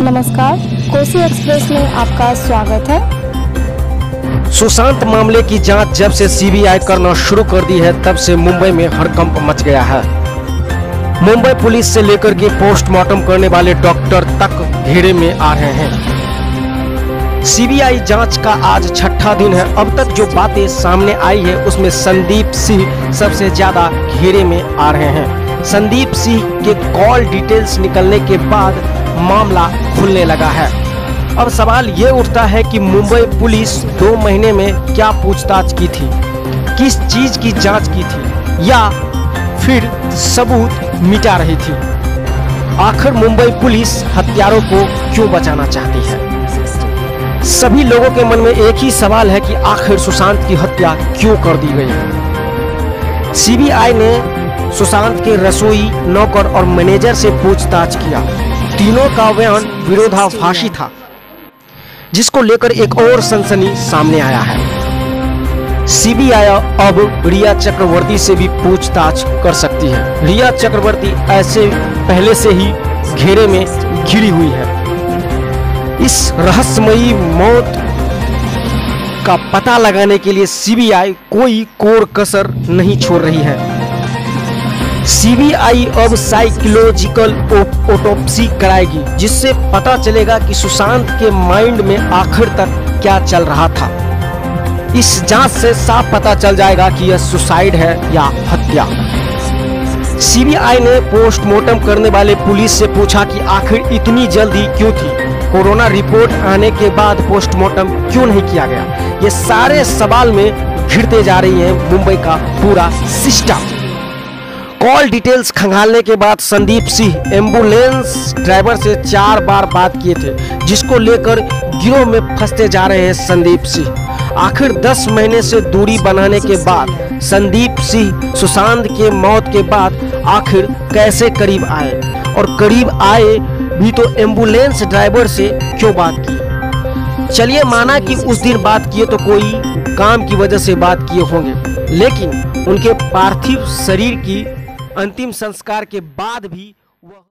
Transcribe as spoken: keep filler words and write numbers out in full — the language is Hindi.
नमस्कार, कोसी एक्सप्रेस में आपका स्वागत है। सुशांत मामले की जांच जब से सीबीआई करना शुरू कर दी है तब से मुंबई में हड़कंप मच गया है। मुंबई पुलिस से लेकर के पोस्टमार्टम करने वाले डॉक्टर तक घेरे में आ रहे हैं। सीबीआई जांच का आज छठा दिन है। अब तक जो बातें सामने आई है उसमें संदीप सिंह सबसे ज्यादा घेरे में आ रहे हैं। संदीप सिंह के कॉल डिटेल्स निकलने के बाद मामला खुलने लगा है। अब सवाल ये उठता है कि मुंबई पुलिस दो महीने में क्या पूछताछ की थी, किस चीज की जांच की थी, या फिर सबूत मिटा रही थी। आखिर मुंबई पुलिस हत्यारों को क्यों बचाना चाहती है? सभी लोगों के मन में एक ही सवाल है कि आखिर सुशांत की हत्या क्यों कर दी गई। सीबीआई ने सुशांत के रसोई, नौकर और मैनेजर से पूछताछ किया। तीनों का बयान विरोधाभासी था, जिसको लेकर एक और सनसनी सामने आया है। सीबीआई अब रिया चक्रवर्ती से भी पूछताछ कर सकती है। रिया चक्रवर्ती ऐसे पहले से ही घेरे में घिरी हुई है। इस रहस्यमयी मौत का पता लगाने के लिए सीबीआई कोई कोर कसर नहीं छोड़ रही है। सीबीआई अब साइकोलॉजिकल ऑटोप्सी कराएगी, जिससे पता चलेगा कि सुशांत के माइंड में आखिर तक क्या चल रहा था। इस जांच से साफ पता चल जाएगा कि यह सुसाइड है या हत्या। सीबीआई ने पोस्टमार्टम करने वाले पुलिस से पूछा कि आखिर इतनी जल्दी क्यों थी, कोरोना रिपोर्ट आने के बाद पोस्टमार्टम क्यों नहीं किया गया। ये सारे सवाल में घिरते जा रही है मुंबई का पूरा सिस्टम। कॉल डिटेल्स खंगालने के बाद संदीप सिंह एम्बुलेंस ड्राइवर से चार बार बात किए थे, जिसको लेकर गिरोह में फंसते जा रहे हैं संदीप सिंह। आखिर दस महीने से दूरी बनाने के बाद संदीप सिंह सुशांत के मौत के बाद आखिर कैसे करीब आए, और करीब आए भी तो एम्बुलेंस ड्राइवर से क्यों बात की। चलिए माना कि उस दिन बात किए तो कोई काम की वजह से बात किए होंगे, लेकिन उनके पार्थिव शरीर की अंतिम संस्कार के बाद भी वह